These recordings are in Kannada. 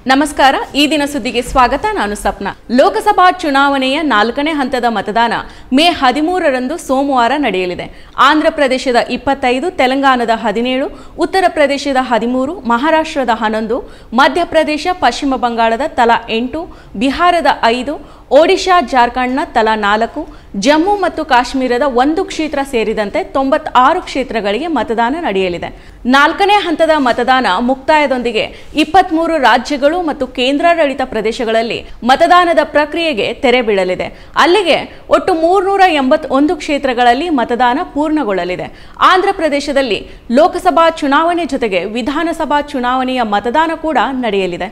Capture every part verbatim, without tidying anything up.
ನಮಸ್ಕಾರ ಈ ದಿನ ಸುದ್ದಿಗೆ ಸ್ವಾಗತ ನಾನು ಸಪ್ನ ಲೋಕಸಭಾ ಚುನಾವಣೆಯ ನಾಲ್ಕನೇ ಹಂತದ ಮತದಾನ ಮೇ ಹದಿಮೂರರಂದು ಸೋಮವಾರ ನಡೆಯಲಿದೆ ಆಂಧ್ರ ಪ್ರದೇಶದ ಇಪ್ಪತ್ತೈದು ತೆಲಂಗಾಣದ ಹದಿನೇಳು ಉತ್ತರ ಪ್ರದೇಶದ ಹದಿಮೂರು ಮಹಾರಾಷ್ಟ್ರದ ಹನ್ನೊಂದು ಮಧ್ಯಪ್ರದೇಶ ಪಶ್ಚಿಮ ಬಂಗಾಳದ ತಲಾ ಎಂಟು ಬಿಹಾರದ ಐದು ಒಡಿಶಾ ಜಾರ್ಖಂಡ್ನ ತಲಾ ನಾಲ್ಕು ಜಮ್ಮು ಮತ್ತು ಕಾಶ್ಮೀರದ ಒಂದು ಕ್ಷೇತ್ರ ಸೇರಿದಂತೆ ತೊಂಬತ್ತಾರು ಕ್ಷೇತ್ರಗಳಿಗೆ ಮತದಾನ ನಡೆಯಲಿದೆ ನಾಲ್ಕನೇ ಹಂತದ ಮತದಾನ ಮುಕ್ತಾಯದೊಂದಿಗೆ ಇಪ್ಪತ್ಮೂರು ರಾಜ್ಯಗಳು ಮತ್ತು ಕೇಂದ್ರಾಡಳಿತ ಪ್ರದೇಶಗಳಲ್ಲಿ ಮತದಾನದ ಪ್ರಕ್ರಿಯೆಗೆ ತೆರೆ ಬೀಳಲಿದೆ ಅಲ್ಲಿಗೆ ಒಟ್ಟು ಮೂರ್ನೂರ ಎಂಬತ್ತೊಂದು ಕ್ಷೇತ್ರಗಳಲ್ಲಿ ಮತದಾನ ಪೂರ್ಣಗೊಳ್ಳಲಿದೆ ಆಂಧ್ರ ಪ್ರದೇಶದಲ್ಲಿ ಲೋಕಸಭಾ ಚುನಾವಣೆ ಜೊತೆಗೆ ವಿಧಾನಸಭಾ ಚುನಾವಣೆಯ ಮತದಾನ ಕೂಡ ನಡೆಯಲಿದೆ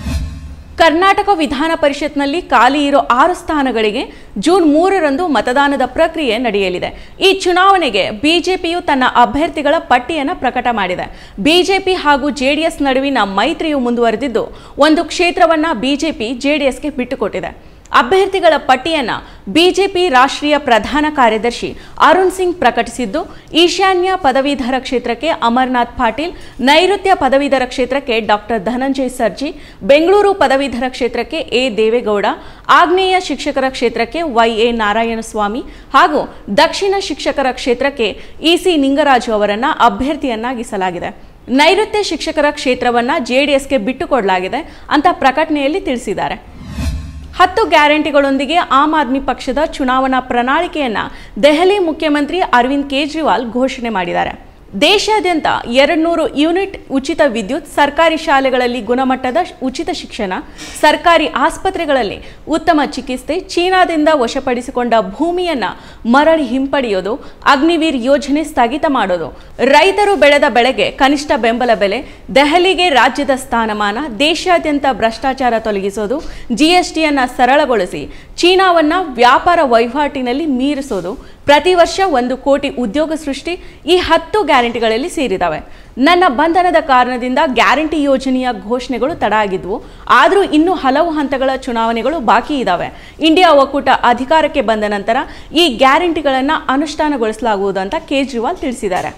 ಕರ್ನಾಟಕ ವಿಧಾನ ಪರಿಷತ್ನಲ್ಲಿ ಖಾಲಿ ಇರೋ ಆರು ಸ್ಥಾನಗಳಿಗೆ ಜೂನ್ ಮೂರರಂದು ಮತದಾನದ ಪ್ರಕ್ರಿಯೆ ನಡೆಯಲಿದೆ ಈ ಚುನಾವಣೆಗೆ ಬಿಜೆಪಿಯು ತನ್ನ ಅಭ್ಯರ್ಥಿಗಳ ಪಟ್ಟಿಯನ್ನು ಪ್ರಕಟ ಮಾಡಿದೆ ಬಿಜೆಪಿ ಹಾಗೂ ಜೆಡಿಎಸ್ ನಡುವಿನ ಮೈತ್ರಿಯು ಮುಂದುವರೆದಿದ್ದು ಒಂದು ಕ್ಷೇತ್ರವನ್ನ ಬಿಜೆಪಿ ಜೆಡಿಎಸ್ಗೆ ಬಿಟ್ಟುಕೊಟ್ಟಿದೆ ಅಭ್ಯರ್ಥಿಗಳ ಪಟ್ಟಿಯನ್ನು ಬಿಜೆಪಿ ರಾಷ್ಟ್ರೀಯ ಪ್ರಧಾನ ಕಾರ್ಯದರ್ಶಿ ಅರುಣ್ ಸಿಂಗ್ ಪ್ರಕಟಿಸಿದ್ದು ಈಶಾನ್ಯ ಪದವೀಧರ ಕ್ಷೇತ್ರಕ್ಕೆ ಅಮರನಾಥ್ ಪಾಟೀಲ್ ನೈಋತ್ಯ ಪದವೀಧರ ಕ್ಷೇತ್ರಕ್ಕೆ ಡಾಕ್ಟರ್ ಧನಂಜಯ ಸರ್ಜಿ ಬೆಂಗಳೂರು ಪದವೀಧರ ಕ್ಷೇತ್ರಕ್ಕೆ ಎ ದೇವೇಗೌಡ ಆಗ್ನೇಯ ಶಿಕ್ಷಕರ ಕ್ಷೇತ್ರಕ್ಕೆ ವೈ ಎ ನಾರಾಯಣಸ್ವಾಮಿ ಹಾಗೂ ದಕ್ಷಿಣ ಶಿಕ್ಷಕರ ಕ್ಷೇತ್ರಕ್ಕೆ ಇಸಿ ನಿಂಗರಾಜು ಅವರನ್ನು ಅಭ್ಯರ್ಥಿಯನ್ನಾಗಿಸಲಾಗಿದೆ ನೈಋತ್ಯ ಶಿಕ್ಷಕರ ಕ್ಷೇತ್ರವನ್ನು ಜೆಡಿಎಸ್ಗೆ ಬಿಟ್ಟುಕೊಡಲಾಗಿದೆ ಅಂತ ಪ್ರಕಟಣೆಯಲ್ಲಿ ತಿಳಿಸಿದ್ದಾರೆ ಹತ್ತು ಗ್ಯಾರಂಟಿಗಳೊಂದಿಗೆ ಆಮ್ ಆದ್ಮಿ ಪಕ್ಷದ ಚುನಾವಣಾ ಪ್ರಣಾಳಿಕೆಯನ್ನ ದೆಹಲಿ ಮುಖ್ಯಮಂತ್ರಿ ಅರವಿಂದ್ ಕೇಜ್ರಿವಾಲ್ ಘೋಷಣೆ ಮಾಡಿದ್ದಾರೆ ದೇಶಾದ್ಯಂತ ಎರಡು ನೂರು ಯೂನಿಟ್ ಉಚಿತ ವಿದ್ಯುತ್ ಸರ್ಕಾರಿ ಶಾಲೆಗಳಲ್ಲಿ ಗುಣಮಟ್ಟದ ಉಚಿತ ಶಿಕ್ಷಣ ಸರ್ಕಾರಿ ಆಸ್ಪತ್ರೆಗಳಲ್ಲಿ ಉತ್ತಮ ಚಿಕಿತ್ಸೆ ಚೀನಾದಿಂದ ವಶಪಡಿಸಿಕೊಂಡ ಭೂಮಿಯನ್ನ ಮರಳಿ ಹಿಂಪಡೆಯೋದು ಅಗ್ನಿವೀರ್ ಯೋಜನೆ ಸ್ಥಗಿತ ಮಾಡೋದು ರೈತರು ಬೆಳೆದ ಬೆಳೆಗೆ ಕನಿಷ್ಠ ಬೆಂಬಲ ಬೆಲೆ ದೆಹಲಿಗೆ ರಾಜ್ಯದ ಸ್ಥಾನಮಾನ ದೇಶಾದ್ಯಂತ ಭ್ರಷ್ಟಾಚಾರ ತೊಲಗಿಸೋದು ಜಿಎಸ್ಟಿಯನ್ನ ಸರಳಗೊಳಿಸಿ ಚೀನಾವನ್ನ ವ್ಯಾಪಾರ ವಹಿವಾಟಿನಲ್ಲಿ ಮೀರಿಸೋದು ಪ್ರತಿ ವರ್ಷ ಒಂದು ಕೋಟಿ ಉದ್ಯೋಗ ಸೃಷ್ಟಿ ಈ ಹತ್ತು ಗ್ಯಾರಂಟಿಗಳಲ್ಲಿ ಸೇರಿದವೆ ನನ್ನ ಬಂಧನದ ಕಾರಣದಿಂದ ಗ್ಯಾರಂಟಿ ಯೋಜನೆಯ ಘೋಷಣೆಗಳು ತಡ ಆಗಿದ್ವು ಆದರೂ ಇನ್ನೂ ಹಲವು ಹಂತಗಳ ಚುನಾವಣೆಗಳು ಬಾಕಿ ಇದ್ದಾವೆ ಇಂಡಿಯಾ ಒಕ್ಕೂಟ ಅಧಿಕಾರಕ್ಕೆ ಬಂದ ನಂತರ ಈ ಗ್ಯಾರಂಟಿಗಳನ್ನು ಅನುಷ್ಠಾನಗೊಳಿಸಲಾಗುವುದು ಅಂತ ಕೇಜ್ರಿವಾಲ್ ತಿಳಿಸಿದ್ದಾರೆ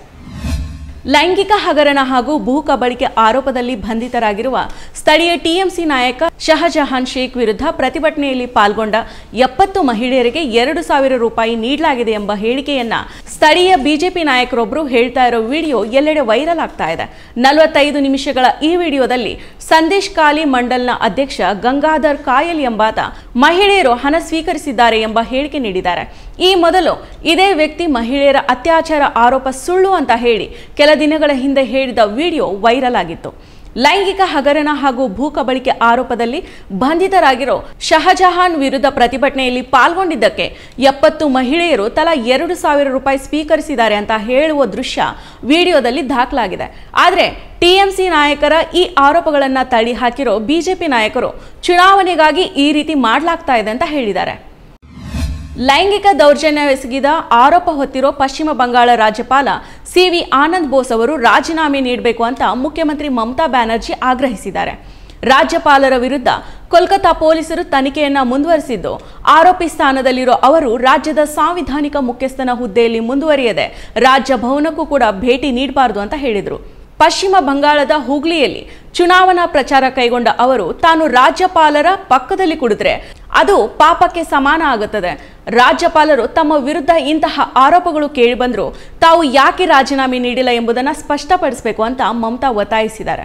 ಲೈಂಗಿಕ ಹಗರಣ ಹಾಗೂ ಭೂ ಕಬಳಿಕೆ ಆರೋಪದಲ್ಲಿ ಬಂಧಿತರಾಗಿರುವ ಸ್ಥಳೀಯ ಟಿಎಂಸಿ ನಾಯಕ ಶಹಜಹಾನ್ ಶೇಖ್ ವಿರುದ್ಧ ಪ್ರತಿಭಟನೆಯಲ್ಲಿ ಪಾಲ್ಗೊಂಡ ಎಪ್ಪತ್ತು ಮಹಿಳೆಯರಿಗೆ ಎರಡು ಸಾವಿರ ರೂಪಾಯಿ ನೀಡಲಾಗಿದೆ ಎಂಬ ಹೇಳಿಕೆಯನ್ನ ಸ್ಥಳೀಯ ಬಿಜೆಪಿ ನಾಯಕರೊಬ್ಬರು ಹೇಳ್ತಾ ಇರೋ ವಿಡಿಯೋ ಎಲ್ಲೆಡೆ ವೈರಲ್ ಆಗ್ತಾ ಇದೆ ನಲವತ್ತೈದು ನಿಮಿಷಗಳ ಈ ವಿಡಿಯೋದಲ್ಲಿ ಸಂದೇಶ್ ಕಾಲಿ ಮಂಡಲ್ನ ಅಧ್ಯಕ್ಷ ಗಂಗಾಧರ್ ಕಾಯಲ್ ಎಂಬಾತ ಮಹಿಳೆಯರು ಹಣ ಸ್ವೀಕರಿಸಿದ್ದಾರೆ ಎಂಬ ಹೇಳಿಕೆ ನೀಡಿದ್ದಾರೆ ಈ ಮೊದಲು ಇದೇ ವ್ಯಕ್ತಿ ಮಹಿಳೆಯರ ಅತ್ಯಾಚಾರ ಆರೋಪ ಸುಳ್ಳು ಅಂತ ಹೇಳಿ ಕೆಲ ದಿನಗಳ ಹಿಂದೆ ಹೇಳಿದ ವಿಡಿಯೋ ವೈರಲ್ ಆಗಿತ್ತು ಲೈಂಗಿಕ ಹಗರಣ ಹಾಗೂ ಭೂ ಕಬಳಿಕೆ ಆರೋಪದಲ್ಲಿ ಬಂಧಿತರಾಗಿರೋ ಶಹಜಹಾನ್ ವಿರುದ್ಧ ಪ್ರತಿಭಟನೆಯಲ್ಲಿ ಪಾಲ್ಗೊಂಡಿದ್ದಕ್ಕೆ ಎಪ್ಪತ್ತು ಮಹಿಳೆಯರು ತಲಾ ಎರಡು ಸಾವಿರ ರೂಪಾಯಿ ಸ್ವೀಕರಿಸಿದ್ದಾರೆ ಅಂತ ಹೇಳುವ ದೃಶ್ಯ ವಿಡಿಯೋದಲ್ಲಿ ದಾಖಲಾಗಿದೆ ಆದರೆ ಟಿಎಂಸಿ ನಾಯಕರ ಈ ಆರೋಪಗಳನ್ನು ತಳ್ಳಿ ಹಾಕಿರೋ ಬಿಜೆಪಿ ನಾಯಕರು ಚುನಾವಣೆಗಾಗಿ ಈ ರೀತಿ ಮಾಡಲಾಗ್ತಾ ಇದೆ ಅಂತ ಹೇಳಿದ್ದಾರೆ ಲೈಂಗಿಕ ದೌರ್ಜನ್ಯವೆಸಗಿದ ಆರೋಪ ಹೊತ್ತಿರೋ ಪಶ್ಚಿಮ ಬಂಗಾಳ ರಾಜ್ಯಪಾಲ ಸಿ ವಿ ಆನಂದ್ ಬೋಸ್ ಅವರು ರಾಜೀನಾಮೆ ನೀಡಬೇಕು ಅಂತ ಮುಖ್ಯಮಂತ್ರಿ ಮಮತಾ ಬ್ಯಾನರ್ಜಿ ಆಗ್ರಹಿಸಿದ್ದಾರೆ ರಾಜ್ಯಪಾಲರ ವಿರುದ್ಧ ಕೋಲ್ಕತಾ ಪೊಲೀಸರು ತನಿಖೆಯನ್ನ ಮುಂದುವರೆಸಿದ್ದು ಆರೋಪಿ ಸ್ಥಾನದಲ್ಲಿರೋ ಅವರು ರಾಜ್ಯದ ಸಾಂವಿಧಾನಿಕ ಮುಖ್ಯಸ್ಥನ ಹುದ್ದೆಯಲ್ಲಿ ಮುಂದುವರಿಯದೆ ರಾಜ್ಯ ಭವನಕ್ಕೂ ಕೂಡ ಭೇಟಿ ನೀಡಬಾರದು ಅಂತ ಹೇಳಿದರು ಪಶ್ಚಿಮ ಬಂಗಾಳದ ಹೂಗ್ಲಿಯಲ್ಲಿ ಚುನಾವಣಾ ಪ್ರಚಾರ ಕೈಗೊಂಡ ಅವರು ತಾನು ರಾಜ್ಯಪಾಲರ ಪಕ್ಕದಲ್ಲಿ ಕುಳಿತರೆ ಅದು ಪಾಪಕ್ಕೆ ಸಮಾನ ಆಗುತ್ತದೆ ರಾಜ್ಯಪಾಲರು ತಮ್ಮ ವಿರುದ್ಧ ಇಂತಹ ಆರೋಪಗಳು ಕೇಳಿಬಂದರೂ ತಾವು ಯಾಕೆ ರಾಜೀನಾಮೆ ನೀಡಿಲ್ಲ ಎಂಬುದನ್ನು ಸ್ಪಷ್ಟಪಡಿಸಬೇಕು ಅಂತ ಮಮತಾ ಒತ್ತಾಯಿಸಿದ್ದಾರೆ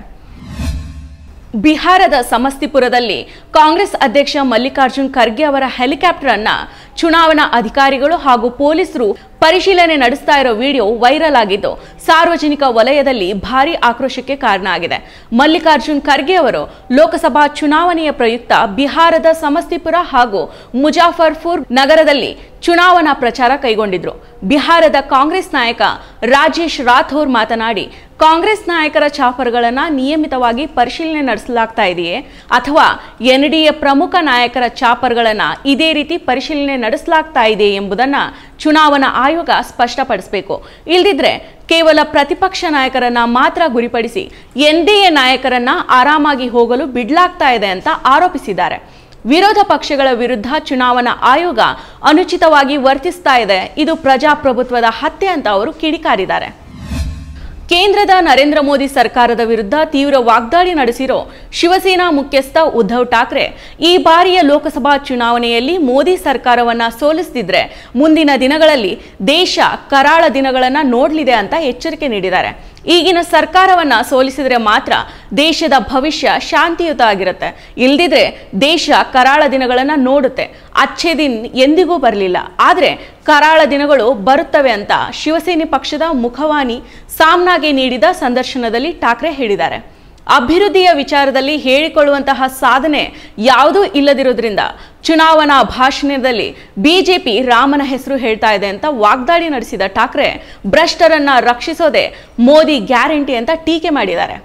ಬಿಹಾರದ ಸಮಸ್ತಿಪುರದಲ್ಲಿ ಕಾಂಗ್ರೆಸ್ ಅಧ್ಯಕ್ಷ ಮಲ್ಲಿಕಾರ್ಜುನ್ ಖರ್ಗೆ ಅವರ ಹೆಲಿಕಾಪ್ಟರ್ ಅನ್ನ ಚುನಾವಣಾ ಅಧಿಕಾರಿಗಳು ಹಾಗೂ ಪೊಲೀಸರು ಪರಿಶೀಲನೆ ನಡೆಸ್ತಾ ಇರೋ ವಿಡಿಯೋ ವೈರಲ್ ಆಗಿದ್ದು ಸಾರ್ವಜನಿಕ ವಲಯದಲ್ಲಿ ಭಾರೀ ಆಕ್ರೋಶಕ್ಕೆ ಕಾರಣ ಆಗಿದೆ ಮಲ್ಲಿಕಾರ್ಜುನ್ ಖರ್ಗೆ ಅವರು ಲೋಕಸಭಾ ಚುನಾವಣೆಯ ಪ್ರಯುಕ್ತ ಬಿಹಾರದ ಸಮಸ್ತಿಪುರ ಹಾಗೂ ಮುಜಾಫರ್ಪುರ್ ನಗರದಲ್ಲಿ ಚುನಾವಣಾ ಪ್ರಚಾರ ಕೈಗೊಂಡಿದ್ರು ಬಿಹಾರದ ಕಾಂಗ್ರೆಸ್ ನಾಯಕ ರಾಜೇಶ್ ರಾಥೋರ್ ಮಾತನಾಡಿ ಕಾಂಗ್ರೆಸ್ ನಾಯಕರ ಚಾಪರ್ಗಳನ್ನು ನಿಯಮಿತವಾಗಿ ಪರಿಶೀಲನೆ ನಡೆಸಲಾಗ್ತಾ ಇದೆಯೇ ಅಥವಾ ಎನ್ಡಿಎ ಪ್ರಮುಖ ನಾಯಕರ ಚಾಪರ್ಗಳನ್ನು ಇದೇ ರೀತಿ ಪರಿಶೀಲನೆ ನಡೆಸಲಾಗ್ತಾ ಇದೆ ಎಂಬುದನ್ನು ಚುನಾವಣಾ ಆಯೋಗ ಸ್ಪಷ್ಟಪಡಿಸಬೇಕು ಇಲ್ಲದಿದ್ರೆ ಕೇವಲ ಪ್ರತಿಪಕ್ಷ ನಾಯಕರನ್ನ ಮಾತ್ರ ಗುರಿಪಡಿಸಿ ಎನ್ಡಿಎ ನಾಯಕರನ್ನ ಆರಾಮಾಗಿ ಹೋಗಲು ಬಿಡಲಾಗ್ತಾ ಇದೆ ಅಂತ ಆರೋಪಿಸಿದ್ದಾರೆ ವಿರೋಧ ಪಕ್ಷಗಳ ವಿರುದ್ಧ ಚುನಾವಣಾ ಆಯೋಗ ಅನುಚಿತವಾಗಿ ವರ್ತಿಸ್ತಾ ಇದೆ ಇದು ಪ್ರಜಾಪ್ರಭುತ್ವದ ಹತ್ಯೆ ಅಂತ ಅವರು ಕಿಡಿಕಾರಿದ್ದಾರೆ ಕೇಂದ್ರದ ನರೇಂದ್ರ ಮೋದಿ ಸರ್ಕಾರದ ವಿರುದ್ಧ ತೀವ್ರ ವಾಗ್ದಾಳಿ ನಡೆಸಿರೋ ಶಿವಸೇನಾ ಮುಖ್ಯಸ್ಥ ಉದ್ಧವ್ ಠಾಕ್ರೆ ಈ ಬಾರಿಯ ಲೋಕಸಭಾ ಚುನಾವಣೆಯಲ್ಲಿ ಮೋದಿ ಸರ್ಕಾರವನ್ನ ಸೋಲಿಸದಿದ್ರೆ ಮುಂದಿನ ದಿನಗಳಲ್ಲಿ ದೇಶ ಕರಾಳ ದಿನಗಳನ್ನ ನೋಡಲಿದೆ ಅಂತ ಎಚ್ಚರಿಕೆ ನೀಡಿದ್ದಾರೆ. ಈಗಿನ ಸರ್ಕಾರವನ್ನ ಸೋಲಿಸಿದ್ರೆ ಮಾತ್ರ ದೇಶದ ಭವಿಷ್ಯ ಶಾಂತಿಯುತ ಆಗಿರುತ್ತೆ, ಇಲ್ದಿದ್ರೆ ದೇಶ ಕರಾಳ ದಿನಗಳನ್ನ ನೋಡುತ್ತೆ. ಅಚ್ಚೇ ದಿನ್ ಎಂದಿಗೂ ಬರಲಿಲ್ಲ, ಆದ್ರೆ ಕರಾಳ ದಿನಗಳು ಬರುತ್ತವೆ ಅಂತ ಶಿವಸೇನೆ ಪಕ್ಷದ ಮುಖವಾಣಿ ಸಾಮ್ನಾಗೆ ನೀಡಿದ ಸಂದರ್ಶನದಲ್ಲಿ ಠಾಕ್ರೆ ಹೇಳಿದ್ದಾರೆ. ಅಭಿವೃದ್ಧಿಯ ವಿಚಾರದಲ್ಲಿ ಹೇಳಿಕೊಳ್ಳುವಂತಹ ಸಾಧನೆ ಯಾವುದೂ ಇಲ್ಲದಿರೋದ್ರಿಂದ ಚುನಾವಣಾ ಭಾಷಣದಲ್ಲಿ ಬಿಜೆಪಿ ರಾಮನ ಹೆಸರು ಹೇಳ್ತಾ ಇದೆ ಅಂತ ವಾಗ್ದಾಳಿ ನಡೆಸಿದ ಠಾಕ್ರೆ ಭ್ರಷ್ಟರನ್ನ ರಕ್ಷಿಸೋದೇ ಮೋದಿ ಗ್ಯಾರಂಟಿ ಅಂತ ಟೀಕೆ ಮಾಡಿದ್ದಾರೆ.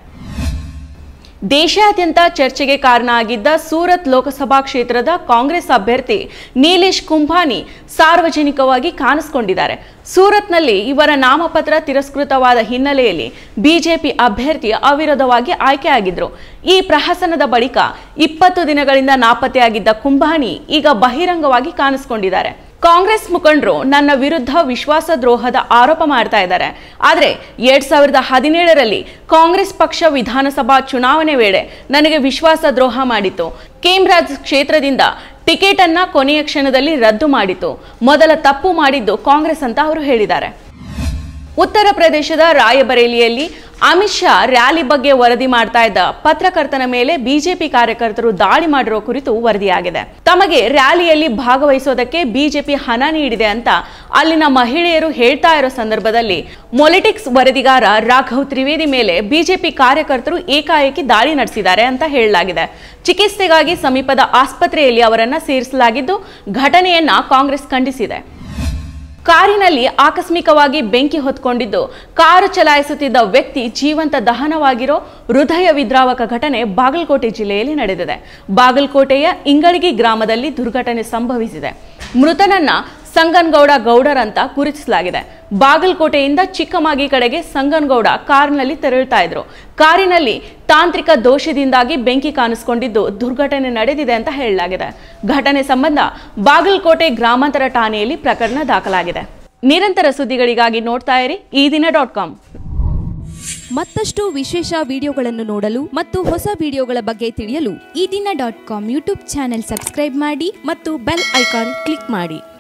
ದೇಶಾದ್ಯಂತ ಚರ್ಚೆಗೆ ಕಾರಣ ಆಗಿದ್ದ ಸೂರತ್ ಲೋಕಸಭಾ ಕ್ಷೇತ್ರದ ಕಾಂಗ್ರೆಸ್ ಅಭ್ಯರ್ಥಿ ನೀಲೇಶ್ ಕುಂಭಾನಿ ಸಾರ್ವಜನಿಕವಾಗಿ ಕಾಣಿಸಿಕೊಂಡಿದ್ದಾರೆ. ಸೂರತ್ನಲ್ಲಿ ಇವರ ನಾಮಪತ್ರ ತಿರಸ್ಕೃತವಾದ ಹಿನ್ನೆಲೆಯಲ್ಲಿ ಬಿಜೆಪಿ ಅಭ್ಯರ್ಥಿ ಅವಿರೋಧವಾಗಿ ಆಯ್ಕೆಯಾಗಿದ್ರು. ಈ ಪ್ರಹಸನದ ಬಳಿಕ ಇಪ್ಪತ್ತು ದಿನಗಳಿಂದ ನಾಪತ್ತೆಯಾಗಿದ್ದ ಕುಂಭಾನಿ ಈಗ ಬಹಿರಂಗವಾಗಿ ಕಾಣಿಸಿಕೊಂಡಿದ್ದಾರೆ. ಕಾಂಗ್ರೆಸ್ ಮುಖಂಡರು ನನ್ನ ವಿರುದ್ಧ ವಿಶ್ವಾಸದ್ರೋಹದ ಆರೋಪ ಮಾಡ್ತಾ ಇದ್ದಾರೆ. ಆದರೆ ಎರಡ್ ಸಾವಿರದ ಹದಿನೇಳರಲ್ಲಿ ಕಾಂಗ್ರೆಸ್ ಪಕ್ಷ ವಿಧಾನಸಭಾ ಚುನಾವಣೆ ವೇಳೆ ನನಗೆ ವಿಶ್ವಾಸದ್ರೋಹ ಮಾಡಿತ್ತು. ಕೇಮ್ರಾಜ್ ಕ್ಷೇತ್ರದಿಂದ ಟಿಕೆಟ್ ಅನ್ನ ಕೊನೆಯ ಕ್ಷಣದಲ್ಲಿ ರದ್ದು ಮಾಡಿತು. ಮೊದಲ ತಪ್ಪು ಮಾಡಿದ್ದು ಕಾಂಗ್ರೆಸ್ ಅಂತ ಅವರು ಹೇಳಿದ್ದಾರೆ. ಉತ್ತರ ಪ್ರದೇಶದ ರಾಯಬರೇಲಿಯಲ್ಲಿ ಅಮಿತ್ ಶಾ ರ್ಯಾಲಿ ಬಗ್ಗೆ ವರದಿ ಮಾಡ್ತಾ ಇದ್ದ ಪತ್ರಕರ್ತನ ಮೇಲೆ ಬಿಜೆಪಿ ಕಾರ್ಯಕರ್ತರು ದಾಳಿ ಮಾಡಿರೋ ಕುರಿತು ವರದಿಯಾಗಿದೆ. ತಮಗೆ ರ್ಯಾಲಿಯಲ್ಲಿ ಭಾಗವಹಿಸೋದಕ್ಕೆ ಬಿಜೆಪಿ ಹಣ ನೀಡಿದೆ ಅಂತ ಅಲ್ಲಿನ ಮಹಿಳೆಯರು ಹೇಳ್ತಾ ಇರೋ ಸಂದರ್ಭದಲ್ಲಿ ಮೊಲಿಟಿಕ್ಸ್ ವರದಿಗಾರ ರಾಘವ್ ತ್ರಿವೇದಿ ಮೇಲೆ ಬಿಜೆಪಿ ಕಾರ್ಯಕರ್ತರು ಏಕಾಏಕಿ ದಾಳಿ ನಡೆಸಿದ್ದಾರೆ ಅಂತ ಹೇಳಲಾಗಿದೆ. ಚಿಕಿತ್ಸೆಗಾಗಿ ಸಮೀಪದ ಆಸ್ಪತ್ರೆಯಲ್ಲಿ ಅವರನ್ನ ಸೇರಿಸಲಾಗಿದ್ದು ಘಟನೆಯನ್ನ ಕಾಂಗ್ರೆಸ್ ಖಂಡಿಸಿದೆ. ಕಾರಿನಲ್ಲಿ ಆಕಸ್ಮಿಕವಾಗಿ ಬೆಂಕಿ ಹೊತ್ಕೊಂಡಿದ್ದು ಕಾರು ಚಲಾಯಿಸುತ್ತಿದ್ದ ವ್ಯಕ್ತಿ ಜೀವಂತ ದಹನವಾಗಿರೋ ಹೃದಯ ವಿದ್ರಾವಕ ಘಟನೆ ಬಾಗಲಕೋಟೆ ಜಿಲ್ಲೆಯಲ್ಲಿ ನಡೆದಿದೆ. ಬಾಗಲಕೋಟೆಯ ಇಂಗಳಗಿ ಗ್ರಾಮದಲ್ಲಿ ದುರ್ಘಟನೆ ಸಂಭವಿಸಿದೆ. ಮೃತನನ್ನ ಸಂಗನಗೌಡ ಗೌಡರ್ ಅಂತ ಗುರುತಿಸಲಾಗಿದೆ. ಬಾಗಲಕೋಟೆಯಿಂದ ಚಿಕ್ಕಮಾಗಿ ಕಡೆಗೆ ಸಂಗನಗೌಡ ಕಾರಿನಲ್ಲಿ ತೆರಳುತ್ತಾ ಇದ್ರು. ಕಾರಿನಲ್ಲಿ ತಾಂತ್ರಿಕ ದೋಷದಿಂದಾಗಿ ಬೆಂಕಿ ಕಾಣಿಸಿಕೊಂಡಿದ್ದು ದುರ್ಘಟನೆ ನಡೆದಿದೆ ಅಂತ ಹೇಳಲಾಗಿದೆ. ಘಟನೆ ಸಂಬಂಧ ಬಾಗಲಕೋಟೆ ಗ್ರಾಮಾಂತರ ಠಾಣೆಯಲ್ಲಿ ಪ್ರಕರಣ ದಾಖಲಾಗಿದೆ. ನಿರಂತರ ಸುದ್ದಿಗಳಿಗಾಗಿ ನೋಡ್ತಾ ಇರಿ ಈ ದಿನ ಡಾಟ್ ಕಾಮ್. ಮತ್ತಷ್ಟು ವಿಶೇಷ ವಿಡಿಯೋಗಳನ್ನು ನೋಡಲು ಮತ್ತು ಹೊಸ ವಿಡಿಯೋಗಳ ಬಗ್ಗೆ ತಿಳಿಯಲು Ee Dina dot com YouTube channel subscribe ಮಾಡಿ ಮತ್ತು ಬೆಲ್ ಐಕಾನ್ ಕ್ಲಿಕ್ ಮಾಡಿ.